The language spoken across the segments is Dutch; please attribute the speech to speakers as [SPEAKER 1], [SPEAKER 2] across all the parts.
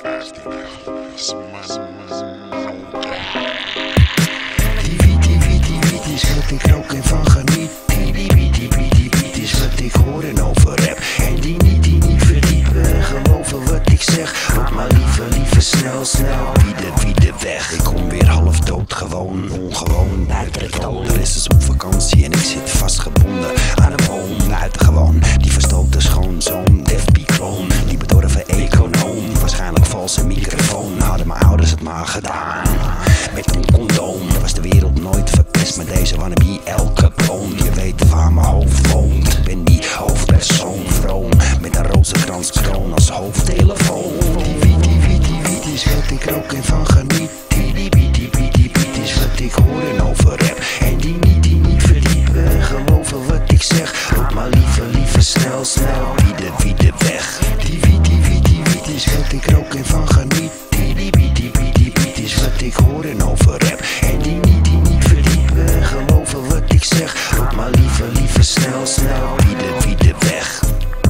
[SPEAKER 1] Die wiet is wat ik rook en van geniet. Die wiet is wat ik hoor en over heb. En die niet verdiepen, geloven wat ik zeg. Roep maar liever snel, wie de weg. Ik kom weer half dood, gewoon, ongewoon, buitengewoon. De rest is op vakantie en ik zit vastgebonden aan een boom. Buitengewoon, die verstoten schoonzoon, Def P-kloon. Die bedorven econoom, waarschijnlijk valse microfoon. Hadden mijn ouders het maar gedaan, met een condoom. Was de wereld nooit verpest met deze wannabe elke boom. Je weet waar mijn hoofd woont, ik ben die hoofdpersoon. Vroom, met een rozenkrans-kroon als hoofdtelefoon. Die wiet is wat ik rook en van geniet. Die wiet is wat ik hoor en over heb. En die niet verdiepen, geloven wat ik zeg. Roep maar liever snel, wie de weg. Die wiet is wat ik rook en van geniet. Die wiet is wat ik hoor en over heb. En die niet verdiepen, geloven wat ik zeg. Roep maar liever snel, wie de weg.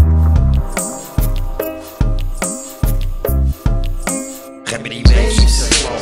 [SPEAKER 1] Geef me die wees,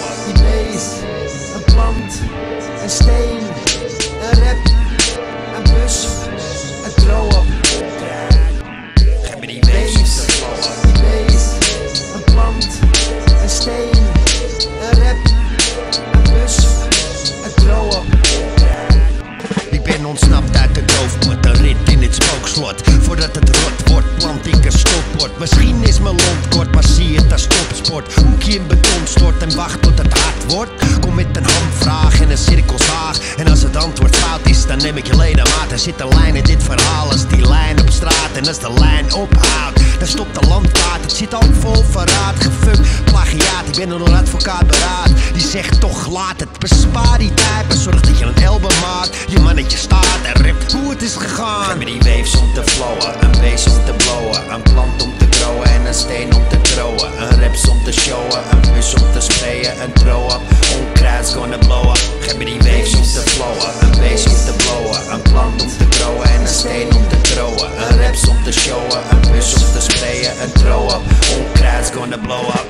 [SPEAKER 2] een plant, een steen, een rap, een bus, een throw-up.
[SPEAKER 1] Geef me die wees,
[SPEAKER 2] een plant, een steen, een rap, een bus, een throw-up.
[SPEAKER 3] Ik ben ontsnapt uit de doofpot, een rit in het spookslot. Voordat het rot wordt, plant ik een stopbord. Misschien is mijn lont kort, maar zie het als topsport. Hoekje in beton stort en wacht tot het hard wordt. Kom met een hamvraag en een cirkelzaag. En als het antwoord fout is, dan neem ik je ledemaat. Er zit een lijn in dit verhaal als die lijn op straat. En als de lijn ophoudt, dan stopt de landkaart. Het zit al vol verraad, gefukt, plagiaat. Ik ben door een advocaat beraad, die zegt toch laat het. Bespaar die tijd, maar zorg dat je een album maakt. Je mannetje staat en ript hoe het is gegaan.
[SPEAKER 1] geef me die waves om te flowen, een beest om te blowen. Een plant om te growen en een steen om te throwen. Een raps om te showen, een bus om te sprayen. Een throw-up, onkruid's gonna blow up. Geef me die waves om te flowen, een beest om te blowen. Een plant om te growen en een steen om te throwen. Een raps om te showen, een bus om te sprayen. Een throw-up, onkruid's gonna blow up.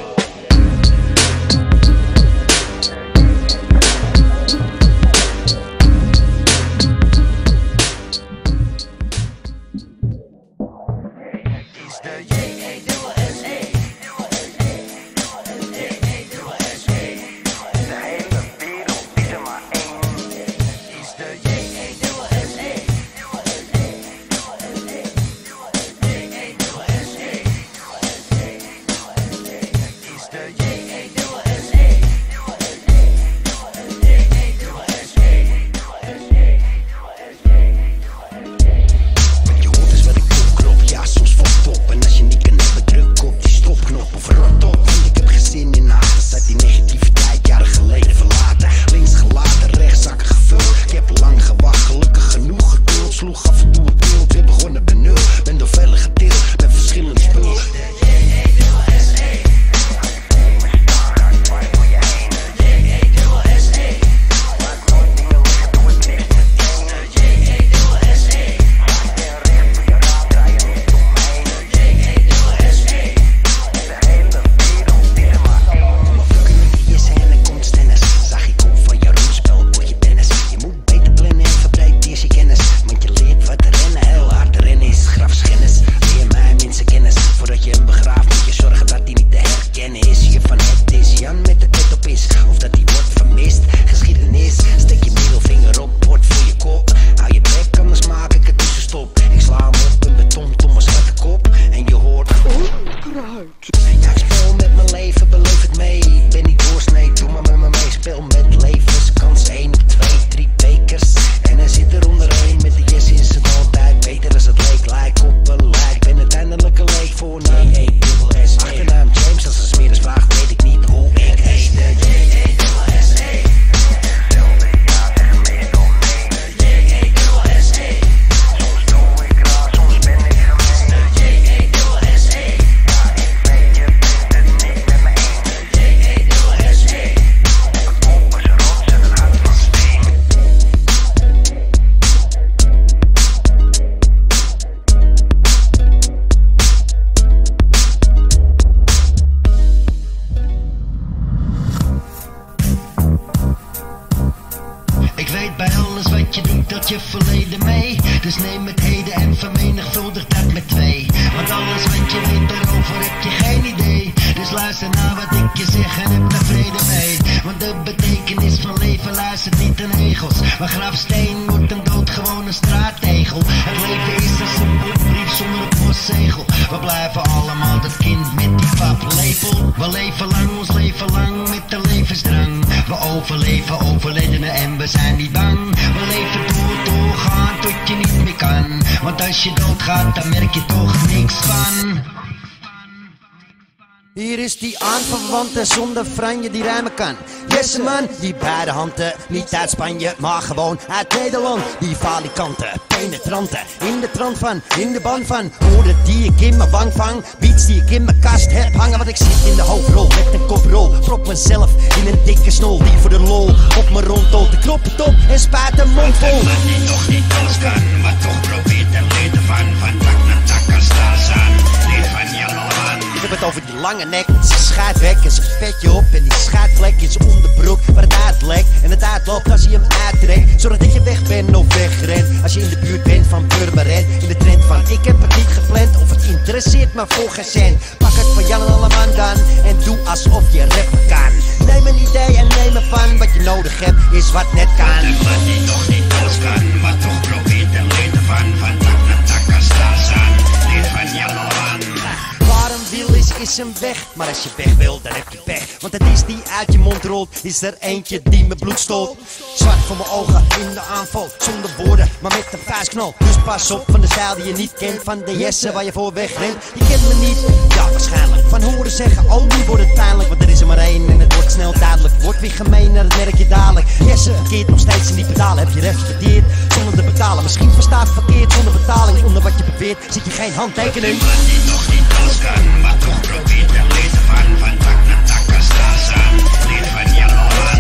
[SPEAKER 3] wat je doet, dat je verleden mee. Dus neem het heden en vermenigvuldig dat met 2. Want alles wat je weet daarover heb je geen idee. Dus luister naar wat ik je zeg en heb daar vrede mee. Want de betekenis van leven luistert niet aan egels. Maar grafsteen wordt een doodgewone straattegel. Het leven is als een boekbrief zonder een postzegel. We blijven allemaal dat kind met die paplepel. We leven lang, ons leven lang met de levensdrang. We overleven overledenen en we zijn niet bang. We leven doorgaan tot je niet meer kan. Want als je doodgaat dan merk je toch niks van.
[SPEAKER 2] Hier is die aanverwante zonder franje die rijmen kan. Jesse man, die beide handen, niet uit Spanje, maar gewoon uit Nederland. Die falikante, penetrante, in de trant van, in de ban van. Woorden die ik in mijn wang vang, beats die ik in mijn kast heb hangen. Want ik zit in de hoofdrol met een koprol, prop mezelf in een dikke snol. Die voor de lol op mijn rondtol, de knop het op en spuit een mond vol.
[SPEAKER 3] Man die nog niet alles kan, maar toch probeert er leden van tak naar tak als Tarzan. Leer van Jan Alman.
[SPEAKER 2] Ik heb het over die lange nek, zijn schuifwek en zijn vetje op. En die schuifvlek in zijn onderbroek waar het uitlekt en het uitloopt als hij hem uittrekt. Zodat ik je weg ben of wegrent. Als je in de buurt bent van Purmerend. In de trend van ik heb het niet gepland of het interesseert me voor geen cent. Pak het van Jan Alleman dan en doe alsof je rappen kan. Neem een idee en neem ervan. Wat je nodig hebt is wat net kan.
[SPEAKER 3] De man die nog niet alles kan, maar toch probeert er leden van tak naar tak als Tarzan. Leer van Jan Alman.
[SPEAKER 2] Waar een wiel is een weg. Maar als je weg wil, dan heb je pech. Want het is die uit je mond rolt, is er eentje die me bloed stolt. Zwart voor mijn ogen in de aanval, zonder woorden, maar met een vuistknal. Dus pas op van de stijl die je niet kent, van de Jesse waar je voor wegrent. Je kent me niet, ja waarschijnlijk. Van horen zeggen, oh nu wordt het pijnlijk. Want er is er maar één en het wordt snel duidelijk. Wordt weer gemeen, dat merk je dadelijk. Jesse verkeert nog steeds in die pedalen. Heb je recht verkeerd, zonder te betalen. Misschien verstaat verkeerd zonder betaling. Onder wat je beweert, zit je geen handtekening.
[SPEAKER 3] De man die nog niet alles kan, maar toch probeert er leden van tak naar tak als Tarzan. Leer van Jan Alman.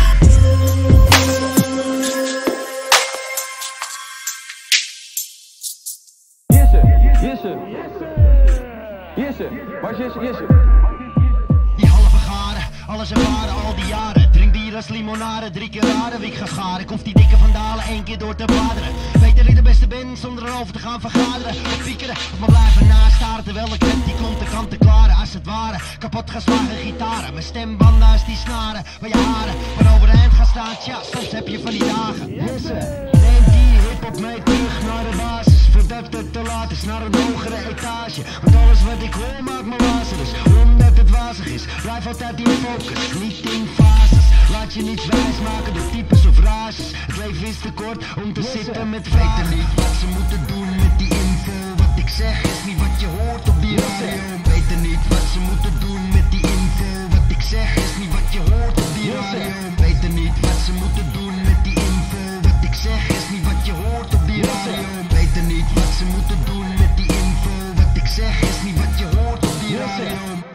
[SPEAKER 4] Jesse, waar is Jesse?
[SPEAKER 3] Die halve garen, alles ervaren al die jaren. Drink bier als limonade, 3 keer raden wie ik ga garen. Ik hoef die dikke vandalen 1 keer door te bladeren. Weet dat ik de beste ben zonder erover te gaan vergaderen. Of piekeren, of maar blijven nastaren. Terwijl ik rap die komt de kant te klaren. Als het ware, kapot geslagen gitaren. Mijn stembanden als die snaren. Waar je haren van overeind gaan staan. Tja, soms heb je van die dagen. Jesse, neem die hip-hop mee terug naar de basis. Voordat het te laat is, naar een hogere etage. Want alles wat ik hoor maakt me wazig. Dus omdat het wazig is, blijf altijd in focus, niet in fases. Laat je niets wijs maken door types of rages. Het leven is te kort om te zitten met weten niet wat ze moeten doen met die info. Wat ik zeg is niet wat je hoort op die radio. Weten niet wat ze moeten doen met die info. Wat ik zeg is niet wat je hoort op die radio. Weten niet wat ze moeten doen met die info. Wat ik zeg is niet wat je hoort op die radio. Weten niet wat ze moeten doen met die info. Wat ik zeg is niet wat je hoort op die radio.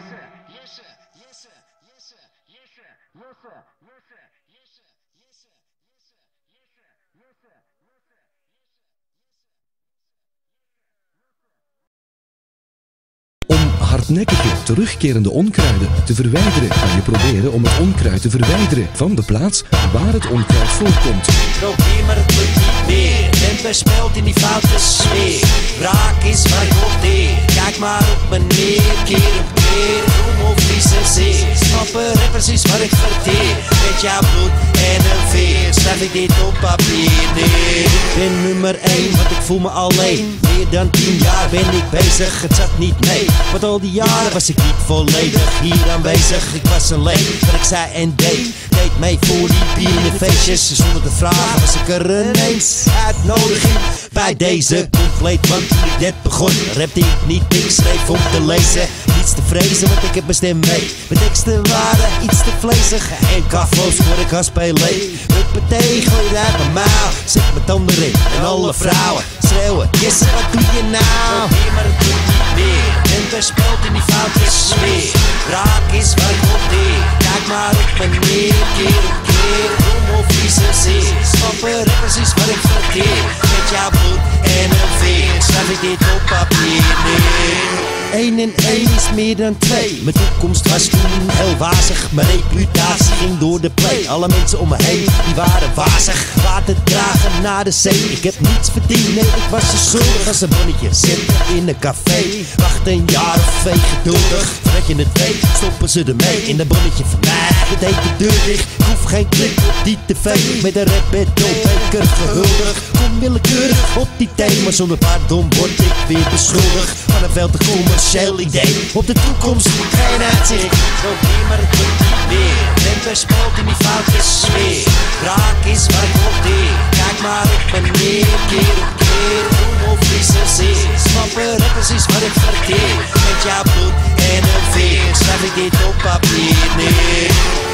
[SPEAKER 5] Om hardnekkige, terugkerende onkruiden te verwijderen, kan je proberen om het onkruid te verwijderen van de plaats waar het onkruid voorkomt.
[SPEAKER 2] Probeer maar het lukt niet meer. Ben besmeld in die foute sfeer. Wraak is waar ik opteer. Kijk maar op me neer, keer op keer. Roem of vies en zeer. Snappen rappers is wat ik verteer. Met jouw bloed en een veer schrijf ik dit op papier neer. Ben nummer 1, want ik voel me alleen. Meer dan 10 jaar ben ik bezig, het zat niet mee. Want al die jaren was ik niet volledig hier aanwezig. Ik was alleen, wat ik zei en deed. Deed mee voor die bierenfeestjes. Zonder te vragen was ik er ineens. Uitnodiging bij deze compleet. Want toen ik net begon, rapte ik niet, ik schreef om te lezen. Niets te vrezen, want ik heb mijn stem mee. Mijn teksten waren iets te vlezig. En kafloos word ik als Pelé. Huppatee, gooi het uit mijn mouw. Zet mijn tanden erin en alle vrouwen schreeuwen. Jesse, wat doe je nou? Probeer maar het doet niet meer. En verspeld in die foute sfeer. Raak is waar ik opteer. Kijk maar op me neer, keer op keer. Roem of vies en zeer. Snappen rappers is wat ik verteer. Met jouw bloed en een veer schrijf ik dit op papier neer. 1 en 1 is meer dan 2. Mijn toekomst was toen heel wazig. Mijn reputatie ging door de play. Alle mensen om me heen, die waren wazig. Water dragen naar de zee. Ik heb niets verdiend, nee, ik was zo schuldig als een bonnetje. Zitten in een café, wacht een jaar of 2 geduldig. Voordat je het weet, stoppen ze ermee in een bonnetje van mij. Het deed de deur dicht, ik hoef geen klik op die tv. Met een rapbeton-beker gehuldigd. Kom willekeurig op die thee, maar zonder pardon word ik weer beschuldigd van een veel te commercieel idee. Op de toekomst geen uitzicht. Probeer maar het lukt niet meer. Ben verspeeld in die foute sfeer. Raak is waar ik opteer. Kijk maar op me neer, keer op keer. Doen of is er zeer. Snappen rappers is wat ik verkeer. Met jouw bloed en een veer schrijf ik dit op papier neer.